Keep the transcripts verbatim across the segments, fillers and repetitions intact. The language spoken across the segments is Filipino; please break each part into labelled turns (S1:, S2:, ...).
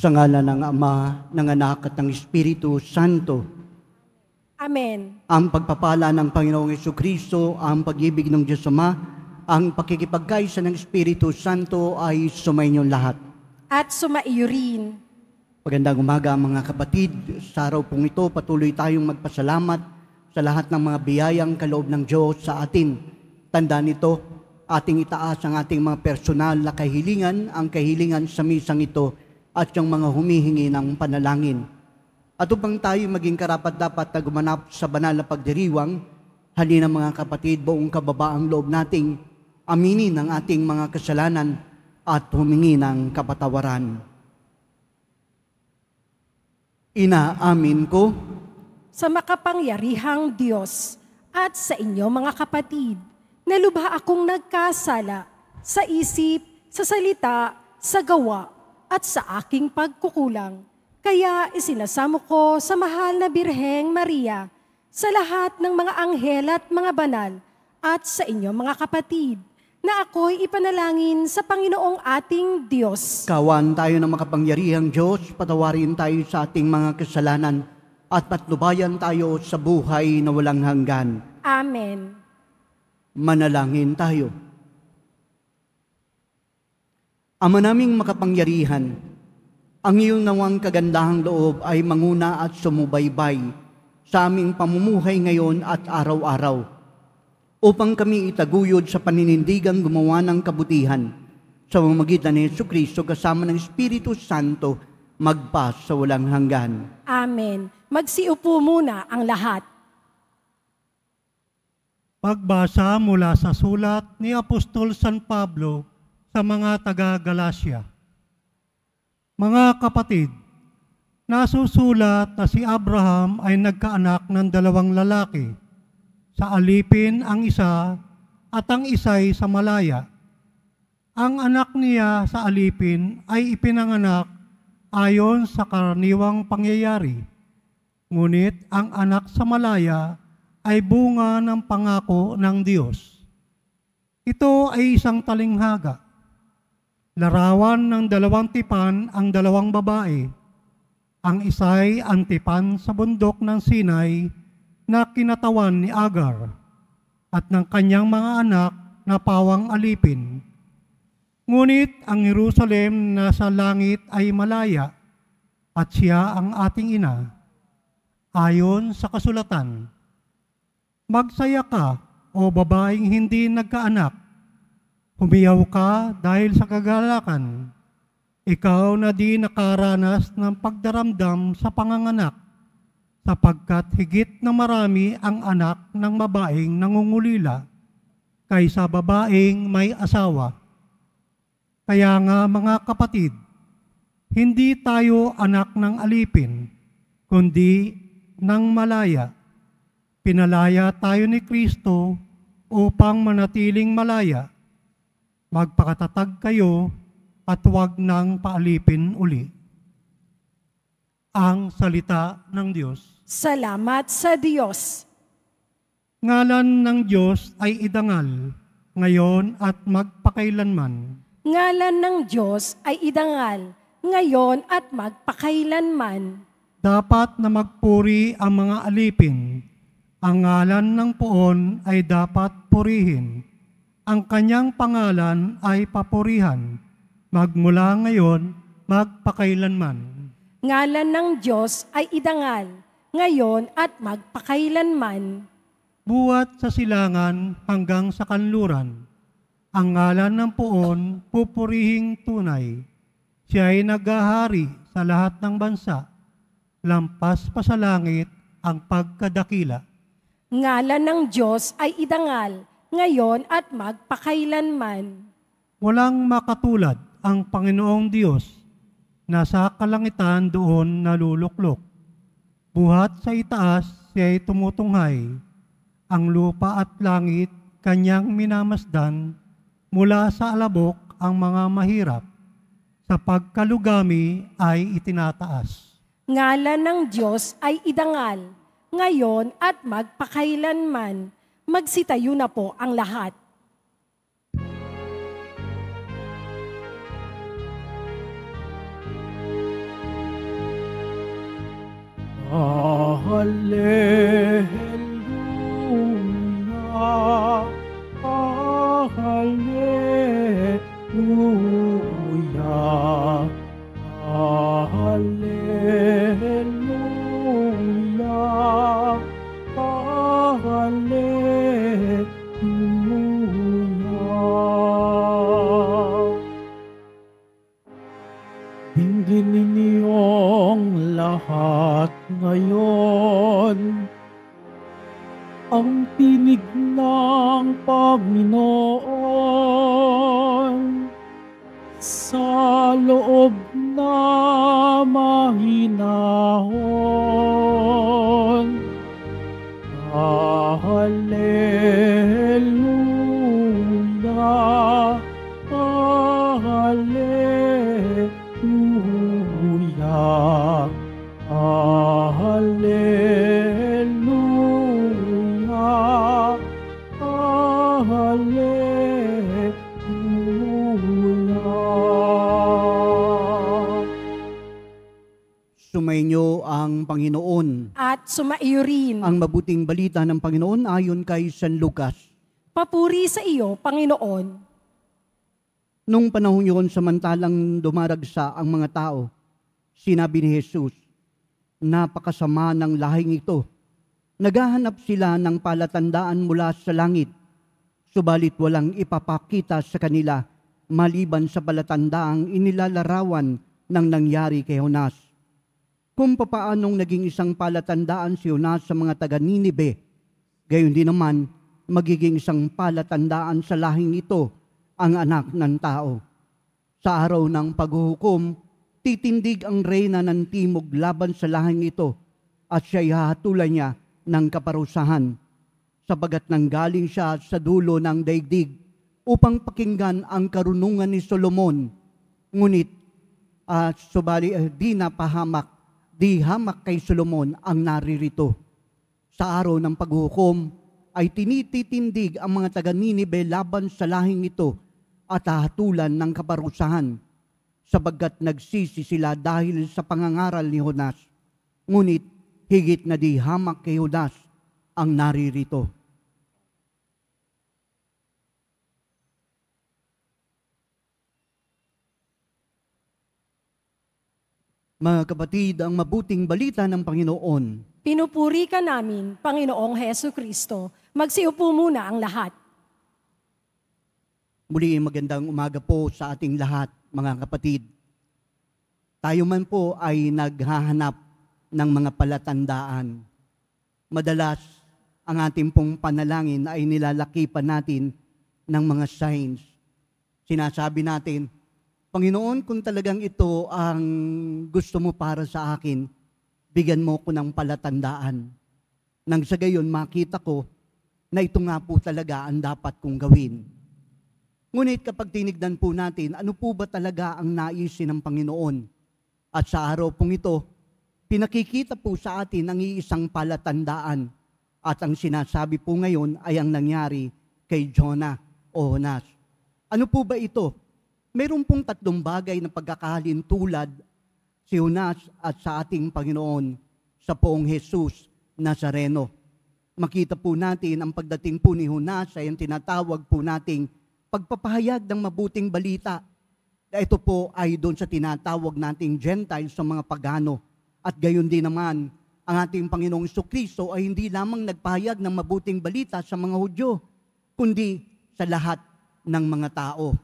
S1: Sa ngalan ng Ama, ng Anak at ng Espiritu Santo.
S2: Amen.
S1: Ang pagpapala ng Panginoong Jesucristo, ang pag-ibig ng Diyos Ama, ang pakikipagkaisa ng Espiritu Santo ay sumainyo lahat.
S2: At sumaiyo rin.
S1: Magandang umaga mga kapatid. Sa araw pong ito, patuloy tayong magpasalamat sa lahat ng mga biyayang kaloob ng Diyos sa atin. Tandaan nito, ating itaas ang ating mga personal na kahilingan, ang kahilingan sa misang ito at yung mga humihingi ng panalangin. At upang tayo maging karapat-dapat na gumanap sa banal na pagdiriwang, halina mga kapatid, buong kababaang loob nating aminin ang ating mga kasalanan at humingi ng kapatawaran. Inaamin ko
S2: Sa makapangyarihang Diyos at sa inyo mga kapatid, na lubha akong nagkasala sa isip, sa salita, sa gawa, at sa aking pagkukulang. Kaya isinasamo ko sa mahal na Birheng Maria, sa lahat ng mga anghel at mga banal, at sa inyo mga kapatid, na ako'y ipanalangin sa Panginoong ating Diyos.
S1: Kawan tayo ng makapangyarihang Diyos, patawarin tayo sa ating mga kasalanan at patnubayan tayo sa buhay na walang hanggan.
S2: Amen.
S1: Manalangin tayo. Ama naming makapangyarihan, ang iyong nawang kagandahang loob ay manguna at sumubaybay sa aming pamumuhay ngayon at araw-araw, upang kami itaguyod sa paninindigang gumawa ng kabutihan sa pamamagitan ni Jesucristo kasama ng Espiritu Santo magpa sa walang hanggan.
S2: Amen. Magsiupo muna ang lahat.
S3: Pagbasa mula sa sulat ni Apostol San Pablo sa mga taga-Galasya. Mga kapatid, nasusulat na si Abraham ay nagkaanak ng dalawang lalaki. Sa alipin ang isa at ang isa'y sa malaya. Ang anak niya sa alipin ay ipinanganak ayon sa karaniwang pangyayari. Ngunit ang anak sa malaya ay bunga ng pangako ng Diyos. Ito ay isang talinghaga. Larawan ng dalawang tipan ang dalawang babae. Ang isa'y ang tipan sa bundok ng Sinai na kinatawan ni Agar at ng kanyang mga anak na pawang alipin. Ngunit ang Jerusalem na sa langit ay malaya at siya ang ating ina. Ayon sa kasulatan, magsaya ka, o babaeng hindi nagkaanak. Humiyaw ka dahil sa kagalakan. Ikaw na di nakaranas ng pagdaramdam sa panganganak, sapagkat higit na marami ang anak ng babaeng nangungulila kaysa babaeng may asawa. Kaya nga mga kapatid, hindi tayo anak ng alipin, kundi ng malaya. Pinalaya tayo ni Kristo upang manatiling malaya. Magpakatatag kayo at huwag nang paalipin uli. Ang salita ng Diyos.
S2: Salamat sa Diyos.
S3: Ngalan ng Diyos ay idangal, ngayon at magpakailanman.
S2: Ngalan ng Diyos ay idangal, ngayon at magpakailanman.
S3: Dapat na magpuri ang mga alipin. Ang ngalan ng poon ay dapat purihin. Ang kanyang pangalan ay papurihan, magmula ngayon, magpakailanman.
S2: Ngalan ng Diyos ay idangal, ngayon at magpakailanman.
S3: Buhat sa silangan hanggang sa kanluran. Ang ngalan ng poon, pupurihing tunay. Siya ay naghahari sa lahat ng bansa. Lampas pa sa langit ang pagkadakila.
S2: Ngalan ng Diyos ay idangal, ngayon at magpakailanman.
S3: Walang makatulad ang Panginoong Diyos na sa kalangitan doon naluluklok. Buhat sa itaas siya'y tumutunghay. Ang lupa at langit kanyang minamasdan, mula sa alabok ang mga mahirap. Sa pagkalugami ay itinataas.
S2: Ngalan ng Diyos ay idangal, ngayon at magpakailanman. Magsitayo na po ang lahat.
S4: Hallelujah, Hallelujah, Hallelujah, Hallelujah. Dinggin ninyong lahat ngayon ang tinig ng Panginoon sa loob na mahinahon. Hallelujah, Hallelujah, Hallelujah, Hallelujah.
S1: Sumainyo ang Panginoon.
S2: At sumaiyo rin.
S1: Ang mabuting balita ng Panginoon ayon kay San Lucas.
S2: Papuri sa iyo, Panginoon.
S1: Nung panahon yun, samantalang dumaragsa ang mga tao, sinabi ni Jesus, napakasama ng lahing ito. Naghahanap sila ng palatandaan mula sa langit, subalit walang ipapakita sa kanila maliban sa palatandaang inilalarawan ng nangyari kay Jonas. Kung papaanong naging isang palatandaan si Jonas sa mga taga-Ninibe, gayon din naman magiging isang palatandaan sa lahing ito ang anak ng tao. Sa araw ng paghuhukom, titindig ang reyna ng timog laban sa lahing ito at siya'y hahatulan niya ng kaparusahan, sapagat nanggaling siya sa dulo ng daigdig upang pakinggan ang karunungan ni Solomon. Ngunit at uh, subali uh, di napahamak, di hamak kay Solomon ang naririto. Sa araw ng paghuhukom ay tinititindig ang mga taga-Ninibe laban sa lahing ito at hahatulan ng kaparusahan, sapagkat nagsisi sila dahil sa pangangaral ni Jonas. Ngunit higit na di hamak kay Jonas ang naririto. Mga kapatid, ang mabuting balita ng Panginoon.
S2: Pinupuri ka namin, Panginoong Hesu Kristo. Magsiupo muna ang lahat.
S1: Muli magandang umaga po sa ating lahat, mga kapatid. Tayo man po ay naghahanap ng mga palatandaan. Madalas, ang ating pong panalangin ay nilalakipan natin ng mga signs. Sinasabi natin, Panginoon, kung talagang ito ang gusto mo para sa akin, bigyan mo ko ng palatandaan. Nang sa gayon, makita ko na ito nga po talaga ang dapat kong gawin. Ngunit kapag tinignan po natin, ano po ba talaga ang naisin ng Panginoon? At sa araw pong ito, pinakikita po sa atin ang iisang palatandaan. At ang sinasabi po ngayon ay ang nangyari kay Jonah o Jonas. Ano po ba ito? Meron pong tatlong bagay na pagkakahalin tulad si Jonas at sa ating Panginoon sa poong Jesus Nazareno. Makita po natin ang pagdating po ni Jonas ay ang tinatawag po nating pagpapahayag ng mabuting balita. Ito po ay doon sa tinatawag nating Gentiles sa mga pagano. At gayon din naman, ang ating Panginoong Jesucristo ay hindi lamang nagpahayag ng mabuting balita sa mga Hudyo, kundi sa lahat ng mga tao.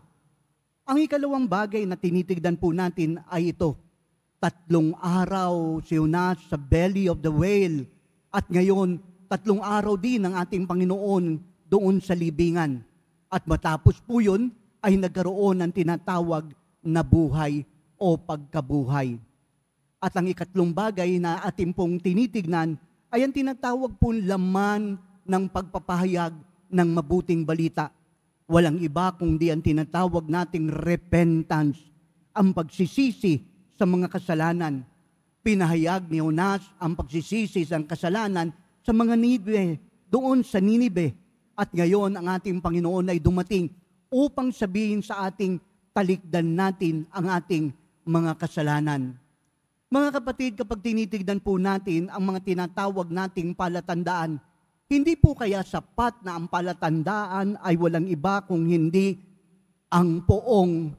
S1: Ang ikalawang bagay na tinitignan po natin ay ito. Tatlong araw si Jonas sa belly of the whale. At ngayon, tatlong araw din ang ating Panginoon doon sa libingan. At matapos po yun, ay nagkaroon ng tinatawag na buhay o pagkabuhay. At ang ikatlong bagay na ating pong tinitignan ay ang tinatawag pong laman ng pagpapahayag ng mabuting balita. Walang iba kundi ang tinatawag nating repentance, ang pagsisisi sa mga kasalanan. Pinahayag ni Jonas ang pagsisisi sa kasalanan sa mga Ninibe, doon sa Ninibe. At ngayon ang ating Panginoon ay dumating upang sabihin sa ating talikdan natin ang ating mga kasalanan. Mga kapatid, kapag tinitignan po natin ang mga tinatawag nating palatandaan, hindi po kaya sapat na ang palatandaan ay walang iba kung hindi ang poong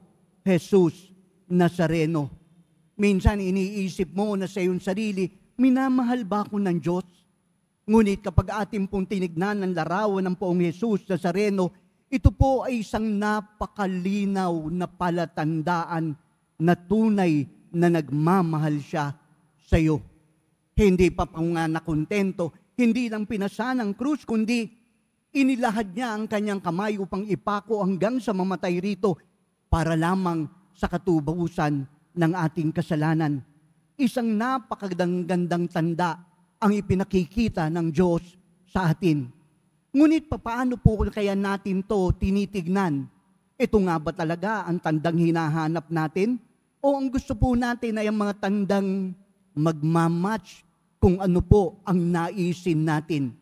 S1: Jesus Nazareno. Minsan iniisip mo na sa iyong sarili, minamahal ba ako ng Diyos? Ngunit kapag ating pong tinignan ng larawan ng poong Jesus Nazareno, ito po ay isang napakalinaw na palatandaan na tunay na nagmamahal siya sa iyo. Hindi pa pa nga nakontento, hindi lang pinasa ng krus, kundi inilahad niya ang kanyang kamay upang ipako hanggang sa mamatay rito para lamang sa katubusan ng ating kasalanan. Isang napakagandang tanda ang ipinakikita ng Diyos sa atin. Ngunit papaano po kaya natin to tinitignan? Ito nga ba talaga ang tandang hinahanap natin? O ang gusto po natin ay ang mga tandang magmamatch kung ano po ang naisin natin?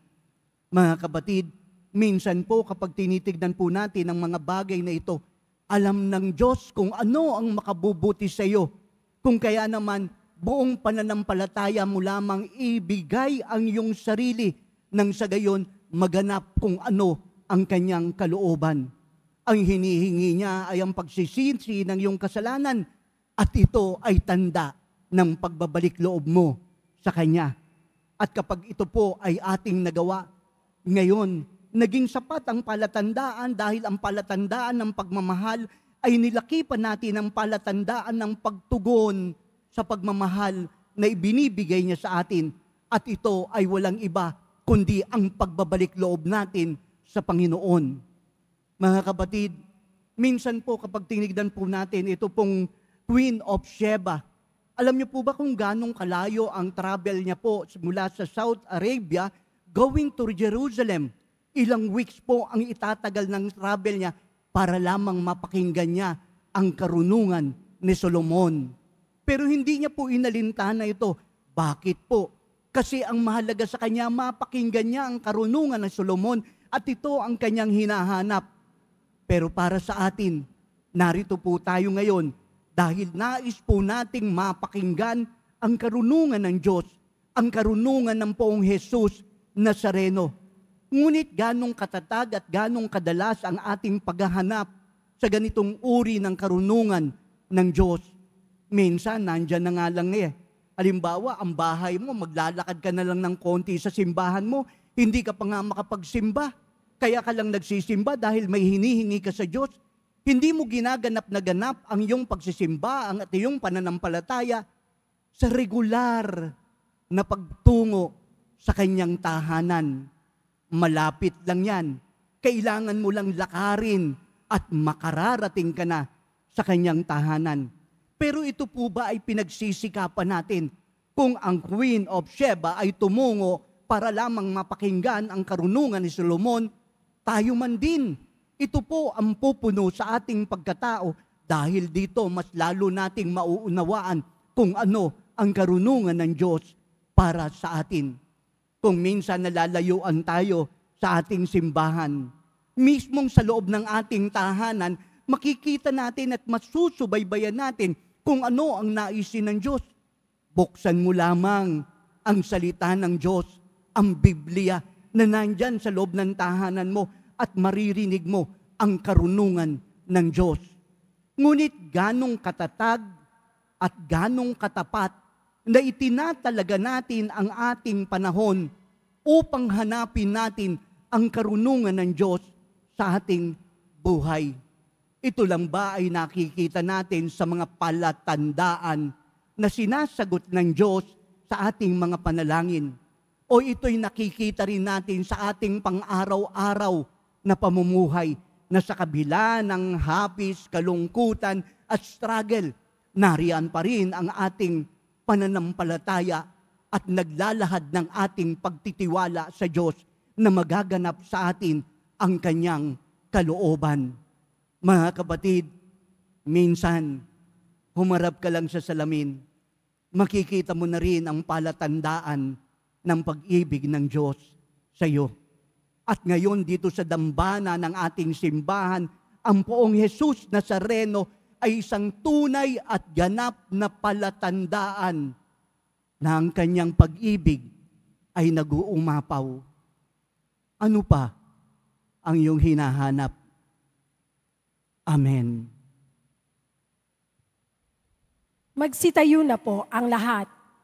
S1: Mga kapatid, minsan po kapag tinitignan po natin ang mga bagay na ito, alam ng Diyos kung ano ang makabubuti sa iyo. Kung kaya naman, buong pananampalataya mo lamang ibigay ang iyong sarili nang sa gayon maganap kung ano ang kanyang kalooban. Ang hinihingi niya ay ang pagsisisi ng iyong kasalanan at ito ay tanda ng pagbabalik loob mo sa Kanya. At kapag ito po ay ating nagawa, ngayon, naging sapat ang palatandaan dahil ang palatandaan ng pagmamahal ay nilaki pa natin ang palatandaan ng pagtugon sa pagmamahal na ibinibigay niya sa atin. At ito ay walang iba kundi ang pagbabalik loob natin sa Panginoon. Mga kapatid, minsan po kapag tinignan po natin ito pong Queen of Sheba, alam niyo po ba kung ganong kalayo ang travel niya po mula sa Saudi Arabia going to Jerusalem? Ilang weeks po ang itatagal ng travel niya para lamang mapakinggan niya ang karunungan ni Solomon. Pero hindi niya po inalintana ito. Bakit po? Kasi ang mahalaga sa kanya, mapakinggan niya ang karunungan ng Solomon at ito ang kanyang hinahanap. Pero para sa atin, narito po tayo ngayon dahil nais po nating mapakinggan ang karunungan ng Diyos, ang karunungan ng poong Jesus Nazareno. Ngunit ganong katatag at ganong kadalas ang ating paghahanap sa ganitong uri ng karunungan ng Diyos. Minsan, nandyan na nga lang eh. Halimbawa, ang bahay mo, maglalakad ka na lang ng konti sa simbahan mo, hindi ka pa nga makapagsimba. Kaya ka lang nagsisimba dahil may hinihingi ka sa Diyos. Hindi mo ginaganap na ganap ang iyong pagsisimba, ang at iyong pananampalataya sa regular na pagtungo sa kanyang tahanan. Malapit lang yan. Kailangan mo lang lakarin at makararating ka na sa kanyang tahanan. Pero ito po ba ay pinagsisikapan natin kung ang Queen of Sheba ay tumungo para lamang mapakinggan ang karunungan ni Solomon, tayo man din. Ito po ang pupuno sa ating pagkatao dahil dito mas lalo nating mauunawaan kung ano ang karunungan ng Diyos para sa atin. Kung minsan nalalayuan tayo sa ating simbahan, mismong sa loob ng ating tahanan, makikita natin at masusubaybayan natin kung ano ang naisin ng Diyos. Buksan mo lamang ang salita ng Diyos, ang Biblia na nandyan sa loob ng tahanan mo at maririnig mo ang karunungan ng Diyos. Ngunit ganong katatag at ganong katapat na itinatalaga natin ang ating panahon upang hanapin natin ang karunungan ng Diyos sa ating buhay. Ito lang ba ay nakikita natin sa mga palatandaan na sinasagot ng Diyos sa ating mga panalangin? O ito'y nakikita rin natin sa ating pang-araw-araw na pamumuhay na sa kabila ng hapis, kalungkutan at struggle, nariyan pa rin ang ating pananampalataya at naglalahad ng ating pagtitiwala sa Diyos na magaganap sa atin ang kanyang kalooban. Mga kapatid, minsan, humarap ka lang sa salamin, makikita mo na rin ang palatandaan ng pag-ibig ng Diyos sa iyo. At ngayon dito sa dambana ng ating simbahan, ang poong Jesus Nazareno ay isang tunay at ganap na palatandaan na ang kanyang pag-ibig ay nag-uumapaw. Ano pa ang iyong hinahanap? Amen.
S2: Magsitayo na po ang lahat.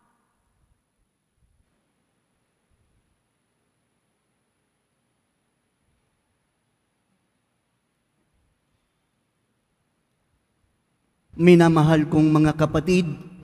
S1: Minamahal kong mga kapatid,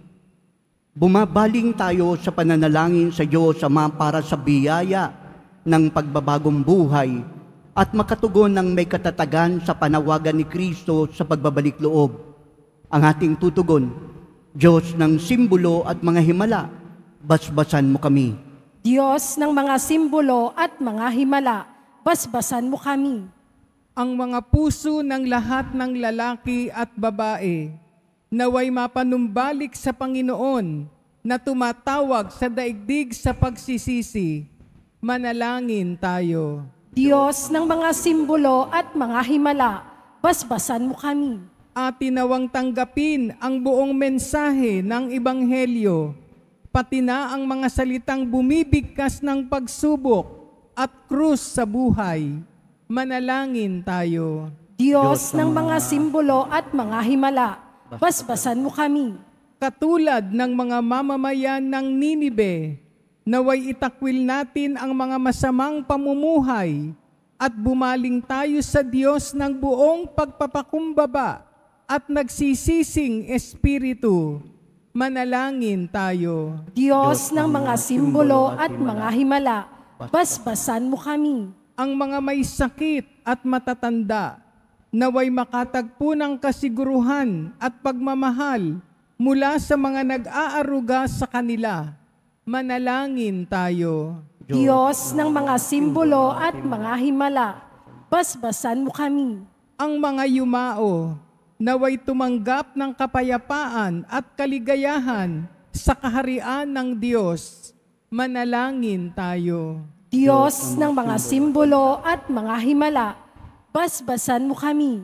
S1: bumabaling tayo sa pananalangin sa Diyos Ama para sa biyaya ng pagbabagong buhay at makatugon ng may katatagan sa panawagan ni Kristo sa pagbabalik loob. Ang ating tutugon, Diyos ng simbolo at mga himala, basbasan mo kami.
S2: Diyos ng mga simbolo at mga himala, basbasan mo kami.
S5: Ang mga puso ng lahat ng lalaki at babae, naway mapanumbalik sa Panginoon na tumatawag sa daigdig sa pagsisisi. Manalangin tayo.
S2: Diyos ng mga simbolo at mga himala, basbasan mo kami.
S5: At tinawang tanggapin ang buong mensahe ng Ebanghelyo, pati na ang mga salitang bumibigkas ng pagsubok at krus sa buhay. Manalangin tayo.
S2: Diyos ng mga simbolo at mga himala, basbasan mo kami.
S5: Katulad ng mga mamamayan ng Ninibe, naway itakwil natin ang mga masamang pamumuhay at bumaling tayo sa Diyos ng buong pagpapakumbaba at nagsisising espiritu. Manalangin tayo.
S2: Diyos ng mga simbolo at mga himala, basbasan mo kami.
S5: Ang mga may sakit at matatanda, naway makatagpo ng kasiguruhan at pagmamahal mula sa mga nag-aaruga sa kanila. Manalangin tayo.
S2: Diyos ng mga simbolo at mga himala, basbasan mo kami.
S5: Ang mga yumao, naway tumanggap ng kapayapaan at kaligayahan sa kaharian ng Diyos. Manalangin tayo.
S2: Diyos ng mga simbolo at mga himala, basbasan mo kami.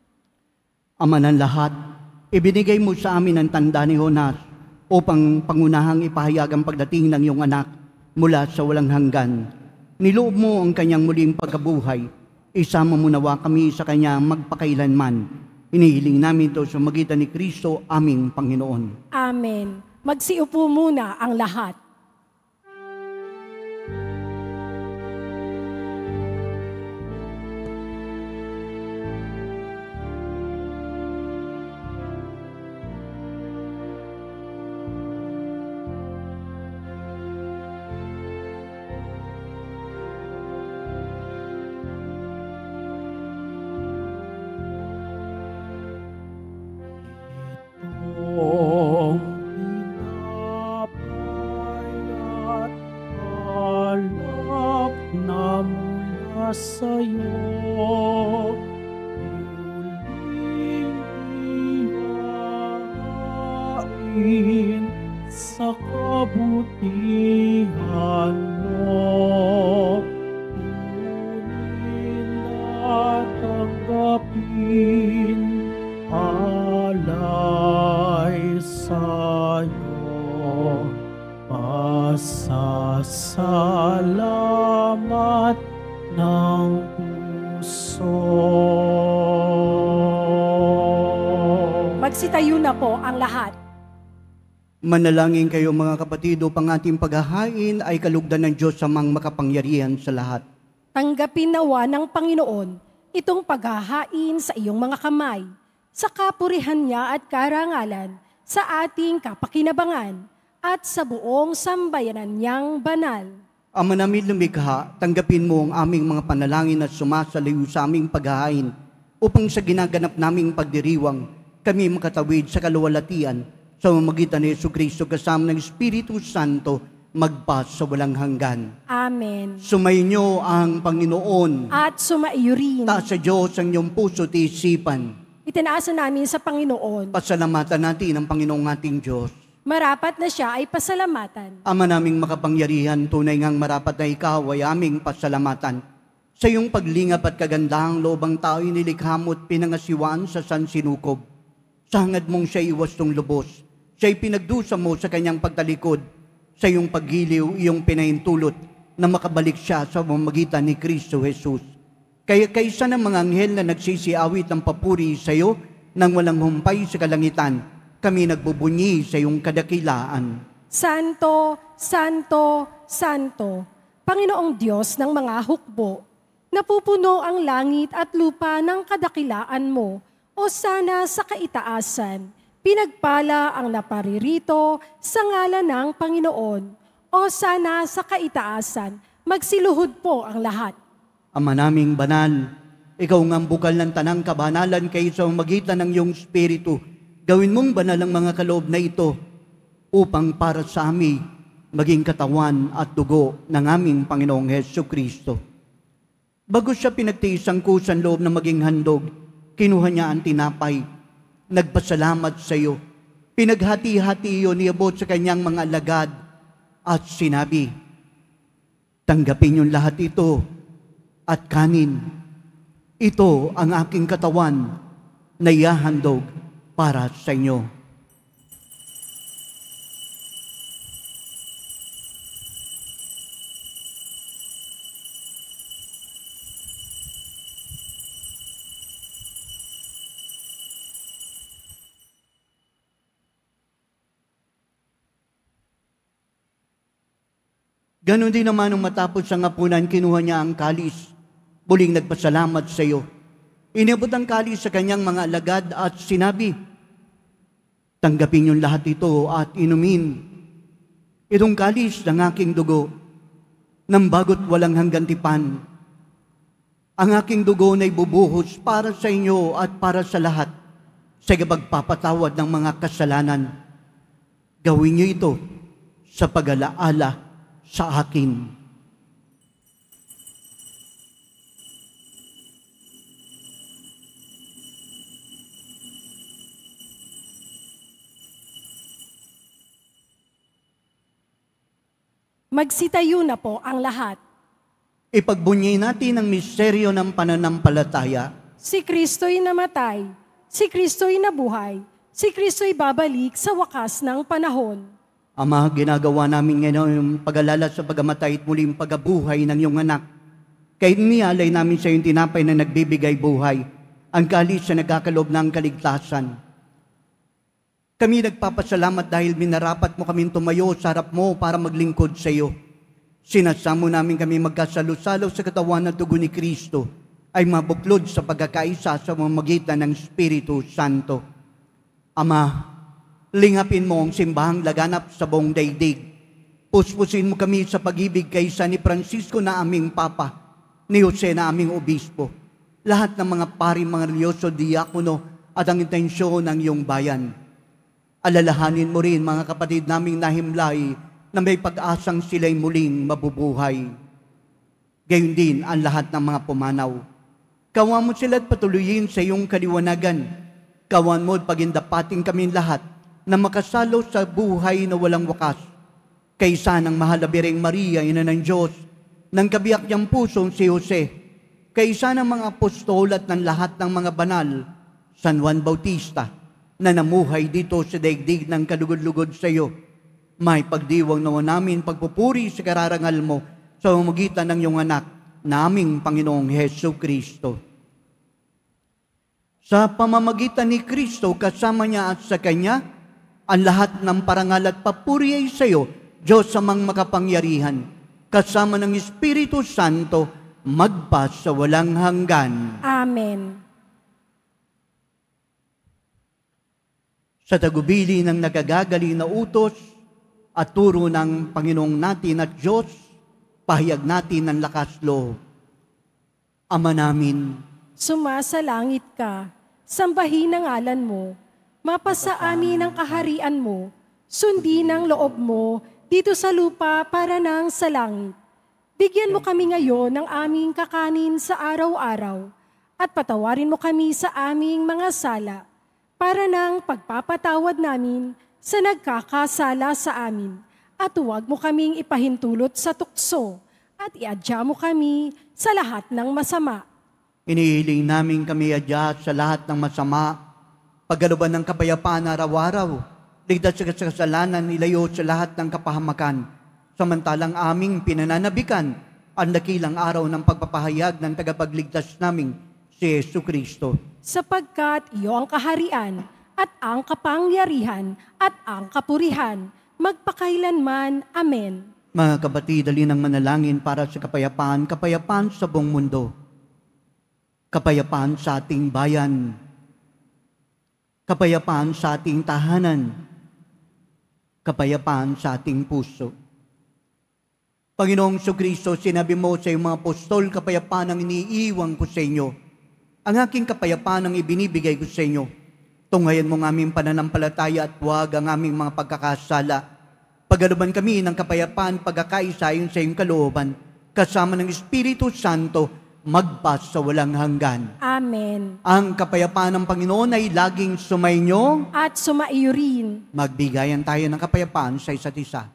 S1: Ama ng lahat, ibinigay mo sa amin ang tanda ni Jonas upang pangunahang ipahayag ang pagdating ng iyong anak mula sa walang hanggan. Niloob mo ang kanyang muling pagkabuhay. Isama mo nawa kami sa kanya magpakailanman. Hinihiling namin ito sa magitan ni Kristo, aming Panginoon.
S2: Amen. Magsiupo muna ang lahat.
S4: Kung pinapayat alak na mula sa'yo, muling ihain sa kabutihan mo. Kunin at tanggapin alay sa'yo, pasasalamat ng puso.
S2: Magsitayo na po ang lahat.
S1: Manalangin kayo mga kapatid upang ating paghahain ay kalugdan ng Diyos Amang makapangyarihan sa lahat.
S2: Tanggapin nawa ng Panginoon itong paghahain sa iyong mga kamay, sa kapurihan niya at karangalan, sa ating kapakinabangan, at sa buong sambayanan niyang banal.
S1: Ama namin lumikha, tanggapin mo ang aming mga panalangin at sumasalayo sa aming paghahain upang sa ginaganap naming pagdiriwang, kami makatawid sa kaluwalhatian sa mamagitan ni Jesucristo kasama ng Espiritu Santo magpas sa walang hanggan.
S2: Amen.
S1: Sumainyo ang Panginoon.
S2: At sumaiyo rin.
S1: Taas sa Diyos ang iyong puso at isipan.
S2: Itinaasa namin sa Panginoon.
S1: Pasalamatan natin ang Panginoong ating Diyos.
S2: Marapat na siya ay pasalamatan.
S1: Ama naming makapangyarihan, tunay ngang marapat na ikaw ay aming pasalamatan. Sa iyong paglingap at kagandahang loob ang tao'y nilikha mo at pinangasiwan sa sansinukob. Sa hangad mong siya iwastong lubos, siya'y pinagdusa mo sa kanyang pagtalikod, sa iyong paggiliw, iyong pinahintulot, na makabalik siya sa pamamagitan ni Kristo Jesus. Kaya kaysa ng mga anghel na nagsisiawit ng papuri sa iyo, nang walang humpay sa kalangitan, kami nagbubunyi sa iyong kadakilaan.
S2: Santo, Santo, Santo, Panginoong Diyos ng mga hukbo, napupuno ang langit at lupa ng kadakilaan mo, o sana sa kaitaasan, pinagpala ang naparirito sa ngalan ng Panginoon, o sana sa kaitaasan, magsiluhod po ang lahat.
S1: Ama naming banal, ikaw ang bukal ng tanang kabanalan kay sa magitan ng iyong Espiritu. Gawin mong banal ang mga kaloob na ito upang para sa amin maging katawan at dugo ng aming Panginoong Hesus Kristo. Bago siya pinagtiis ang kusang loob na maging handog, kinuha niya ang tinapay, nagpasalamat sa iyo, pinaghati-hati iyon niabot sa kanyang mga alagad at sinabi, tanggapin yung lahat ito at kanin. Ito ang aking katawan na ihahandog para sa inyo. Ganon din naman nung matapos ang hapunan, kinuha niya ang kalis. Muling nagpasalamat sa iyo. Inabot ang kalis sa kanyang mga alagad at sinabi, tanggapin yung lahat ito at inumin. Itong kalis ng aking dugo, ng bagot walang hanggan tipan. Ang aking dugo na ibubuhos para sa inyo at para sa lahat, sa pagpapatawad ng mga kasalanan. Gawin niyo ito sa pag-alaala sa akin.
S2: Magsitayo na po ang lahat.
S1: Ipagbunyi natin ang misteryo ng pananampalataya.
S2: Si Kristo'y namatay, si Kristo'y nabuhay, si Kristo'y babalik sa wakas ng panahon.
S1: Ama, ginagawa namin ngayon yung pag-alala sa pagamatay at muling pagabuhay ng iyong anak. Kaya niyalay namin sa iyong tinapay na nagbibigay buhay, ang kalis na nagkakalob ng kaligtasan. Kami nagpapasalamat dahil minarapat mo kaming tumayo sa harap mo para maglingkod sa iyo. Sinasamo namin kami magkasalo-salo sa katawan at dugo ni Kristo ay mabuklod sa pagkakaisa sa pamamagitan ng Espiritu Santo. Ama, lingapin mo ang simbahang laganap sa buong daigdig. Puspusin mo kami sa pag-ibig kaysa ni Francisco na aming Papa, ni Jose na aming Obispo, lahat ng mga pari, mga religyoso, diakono at ang intensyon ng iyong bayan. Alalahanin mo rin mga kapatid naming nahimlay na may pag-asang sila'y muling mabubuhay. Gayon din ang lahat ng mga pumanaw. Kawan mo sila at patuloyin sa iyong kaliwanagan. Kawan mo at pagindapating kami lahat na makasalo sa buhay na walang wakas. Kaysa ng mahal na Birheng Maria, Ina ng Diyos, ng kabiyak niyang pusong si Jose, kaysa ng mga apostol at ng lahat ng mga banal, San Juan Bautista, na namuhay dito sa daigdig ng kalugod-lugod sa iyo, may pagdiwang nawa namin pagpupuri sa kararangal mo sa pamamagitan ng iyong anak, naming Panginoong Hesus Kristo. Sa pamamagitan ni Kristo, kasama niya at sa Kanya, ang lahat ng parangal at papuri ay sa iyo, Diyos amang makapangyarihan, kasama ng Espiritu Santo, magpa sa walang hanggan.
S2: Amen.
S1: Sa tagubili ng nagagaling na utos at turo ng Panginoong natin at Diyos, pahayag natin ang lakas loob. Ama namin,
S2: sumasalangit ka, sambahin ang ngalan mo, mapasa amin ang kaharian mo, sundin ang loob mo dito sa lupa para nang sa langit. Bigyan mo kami ngayon ng aming kakanin sa araw-araw at patawarin mo kami sa aming mga sala para nang pagpapatawad namin sa nagkakasala sa amin at huwag mo kaming ipahintulot sa tukso at iadya mo kami sa lahat ng masama.
S1: inihiling namin kami adya sa lahat ng masama pagkalooban ng kapayapaan araw-araw, ligtas sa kasalanan, ilayo sa lahat ng kapahamakan, samantalang aming pinananabikan ang dakilang araw ng pagpapahayag ng tagapagligtas naming si Yesu Kristo.
S2: Sapagkat iyo ang kaharian at ang kapangyarihan at ang kapurihan, magpakailanman. Amen.
S1: Mga kapatid, dali ng manalangin para sa kapayapaan, kapayapaan sa buong mundo, kapayapaan sa ating bayan, kapayapaan sa ating tahanan, kapayapaan sa ating puso. Panginoong Kristo, sinabi mo sa iyong mga apostol, kapayapaan ang iniiwan ko sa inyo. Ang aking kapayapaan ang ibinibigay ko sa inyo. Tunghayan mo ng aming pananampalataya at huwag ang aming mga pagkakasala. Pagkalooban kami ng kapayapaan, pagkakaisa ayon sa iyong kalooban, kasama ng Espiritu Santo, magpas sa walang hanggan.
S2: Amen.
S1: Ang kapayapaan ng Panginoon ay laging sumainyo
S2: At sumaiyo rin.
S1: magbigayan tayo ng kapayapaan sa isa't isa.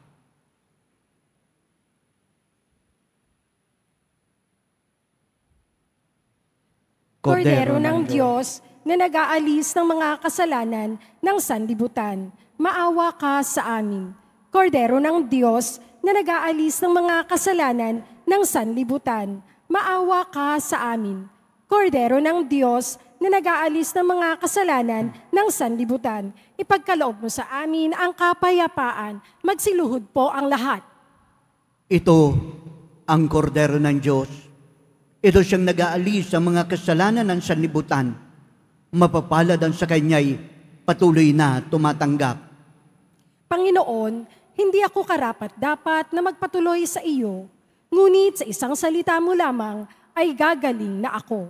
S2: Kordero ng Diyos na nag-aalis ng mga kasalanan ng sanlibutan, maawa ka sa amin. Kordero ng Diyos na nag-aalis ng mga kasalanan ng sanlibutan, maawa ka sa amin. Kordero ng Diyos na nag-aalis ng mga kasalanan ng sanlibutan, ipagkaloob mo sa amin ang kapayapaan, magsiluhod po ang lahat.
S1: Ito ang kordero ng Diyos. Ito siyang nag-aalis sa mga kasalanan ng sanlibutan. Mapapalad ang sa kanya'y patuloy na tumatanggap.
S2: Panginoon, hindi ako karapat-dapat na magpatuloy sa iyo, ngunit sa isang salita mo lamang ay gagaling na ako.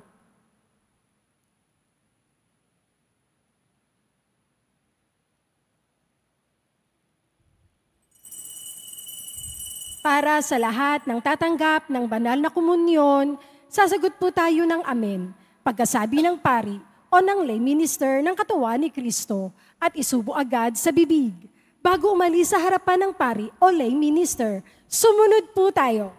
S2: Para sa lahat ng tatanggap ng banal na komunyon, sasagot po tayo ng amen, pagkasabi ng pari o ng lay minister ng katawan ni Kristo at isubo agad sa bibig. Bago umalis sa harapan ng pari o lay minister, sumunod po tayo.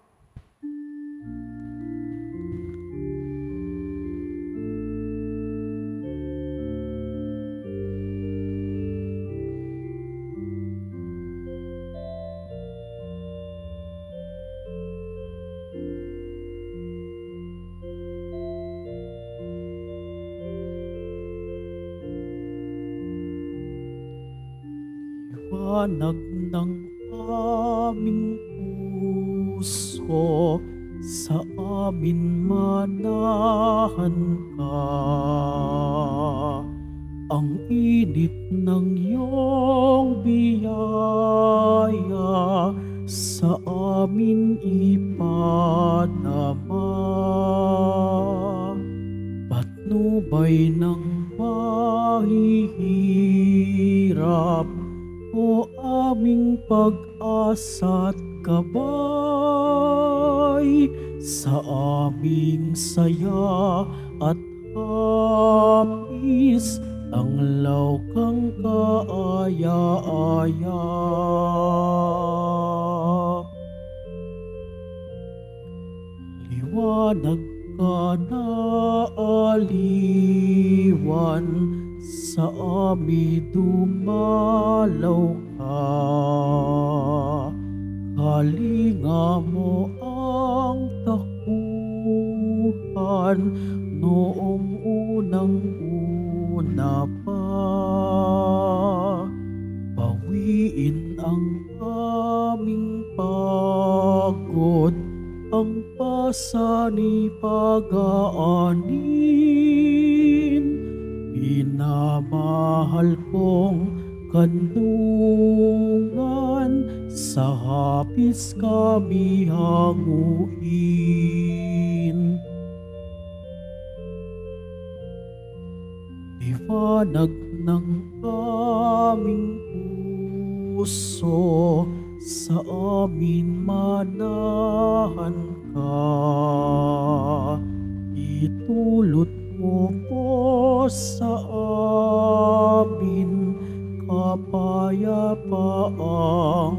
S4: Liwanag ng aming puso, sa amin manahan ka. Ang init ng iyong biyaya, sa amin ipadama. Patnubay ng mahihirap, o aming pag-asa't gabay, sa aming saya at hapis, tanglaw kang kaaya-aya. Liwanag ka na aliwan, sa amin dumalaw ka. Kalinga mo ang takuhan, noong unang-una pa. Bawiin ang aming pagod, ang pasanipagaanin. Minamahal kong kanlungan, sa hapis kami hanguin. Liwanag ng aming puso, sa amin manahan ka. Itulot mo po sa amin kapayapaang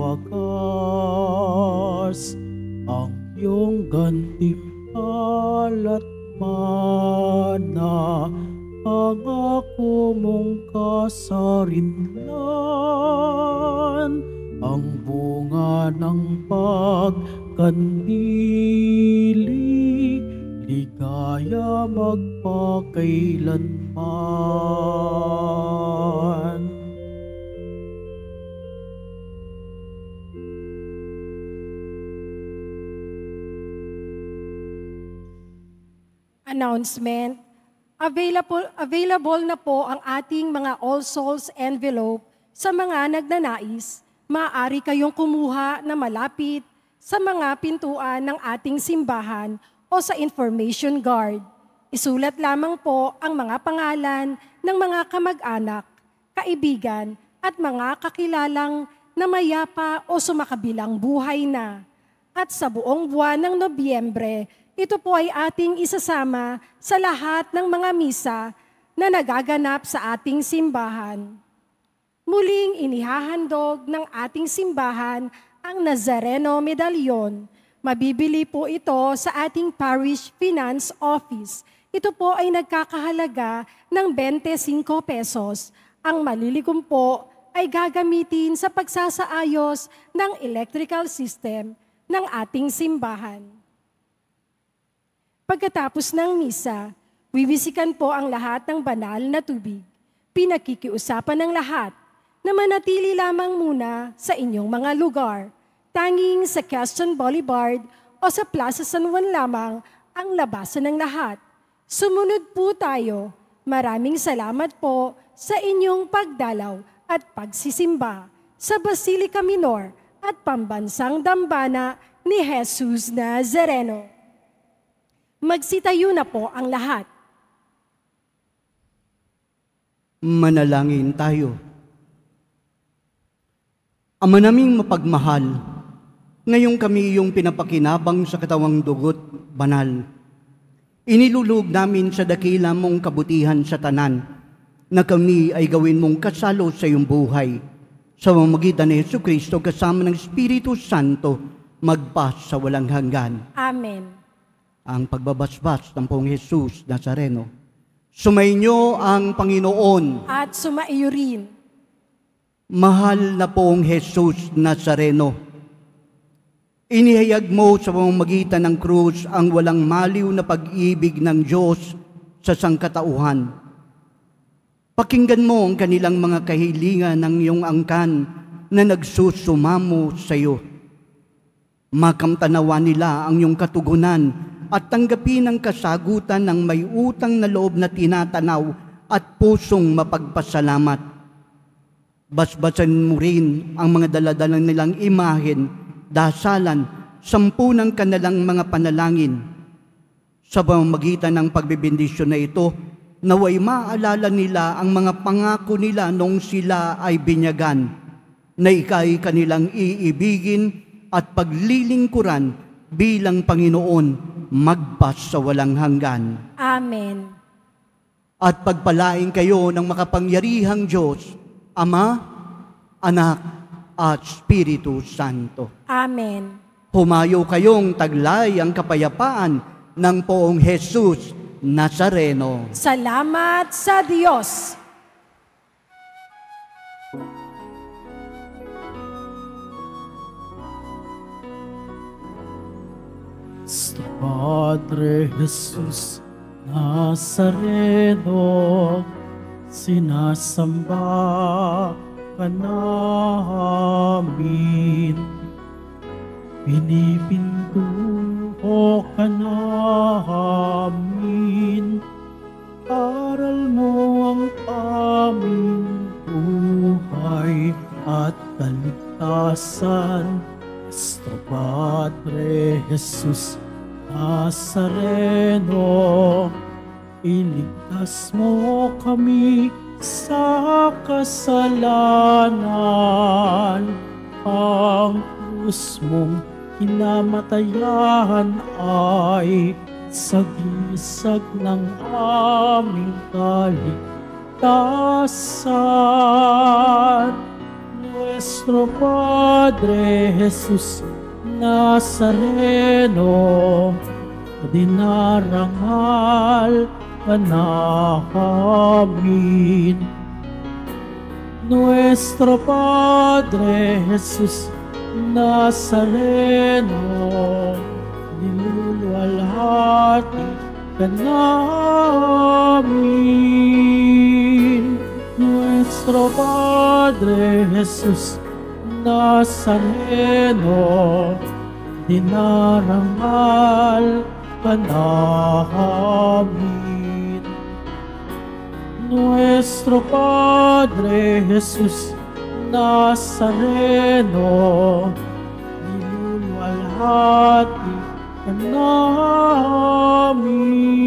S4: wagas, ang iyong gantimpala't mana pangako mong kasarinlan, ang bunga ng pagkandili, ligaya magpakailanman.
S2: Announcement. Available, available na po ang ating mga All Souls envelope sa mga nagnanais. Maaari kayong kumuha na malapit sa mga pintuan ng ating simbahan o sa information guard. Isulat lamang po ang mga pangalan ng mga kamag-anak, kaibigan at mga kakilalang na mayapa o sumakabilang buhay na. At sa buong buwan ng Nobyembre, ito po ay ating isasama sa lahat ng mga misa na nagaganap sa ating simbahan. Muling inihahandog ng ating simbahan ang Nazareno Medallion. Mabibili po ito sa ating Parish Finance Office. Ito po ay nagkakahalaga ng twenty-five pesos. Ang malilikom po ay gagamitin sa pagsasaayos ng electrical system ng ating simbahan. Pagkatapos ng misa, wiwisikan po ang lahat ng banal na tubig. Pinakikiusapan ng lahat na manatili lamang muna sa inyong mga lugar. Tanging sa Quezon Boulevard o sa Plaza San Juan lamang ang labasan ng lahat. Sumunod po tayo. Maraming salamat po sa inyong pagdalaw at pagsisimba sa Basilica Minor at Pambansang Dambana ni Jesus Nazareno. Magsitayo na po ang lahat.
S1: Manalangin tayo. Ama naming mapagmahal, ngayong kami iyong pinapakinabang sa katawang dugo't banal. Inilulug namin sa dakila mong kabutihan sa tanan, na kami ay gawin mong kasalo sa iyong buhay. Sa pamamagitan ni Jesucristo kasama ng Espiritu Santo, magpas sa walang hanggan.
S2: Amen.
S1: Ang pagbabasbas ng Poong Jesus Nazareno. Sumainyo ang Panginoon.
S2: At sumaiyo rin.
S1: Mahal na Poong Jesus Nazareno, inihayag mo sa pamamagitan ng krus ang walang maliw na pag-ibig ng Diyos sa sangkatauhan. Pakinggan mo ang kanilang mga kahilingan ng iyong angkan na nagsusumamo sa iyo. Makamtanawa nila ang iyong katugunan at tanggapin ang kasagutan ng may utang na loob na tinatanaw at pusong mapagpasalamat. Basbasan mo rin ang mga daladalang nilang imahen, dasalan, sampu ng kanilang mga panalangin. Sa pamamagitan ng pagbibindisyon na ito, naway maalala nila ang mga pangako nila nung sila ay binyagan, na ika'y kanilang iibigin at paglilingkuran bilang Panginoon magpas sa walang hanggan.
S2: Amen.
S1: At pagpalain kayo ng makapangyarihang Diyos, Ama, Anak, at Espiritu Santo.
S2: Amen.
S1: Humayo kayong taglay ang kapayapaan ng Poong Jesus Nazareno.
S2: Salamat sa Diyos.
S4: Nuestro Padre Jesus Nazareno, sinasamba ka namin, pinipintuho ka namin, aral mo ang aming buhay at kaligtasan. Nuestro Padre Jesus Nazareno, iligtas mo kami sa kasalanan. Ang krus mong hinamatayan ay sagisag ng aming kaligtasan. Nuestro Padre Jesus Nazareno, dinarangal ka namin. Nuestro Padre Jesus Nazareno, niluluwalhati ka namin. Nuestro Padre Jesus Nazareno, dinarangal ka namin. Nuestro Padre Jesus Nazareno, niluluwalhati ka namin.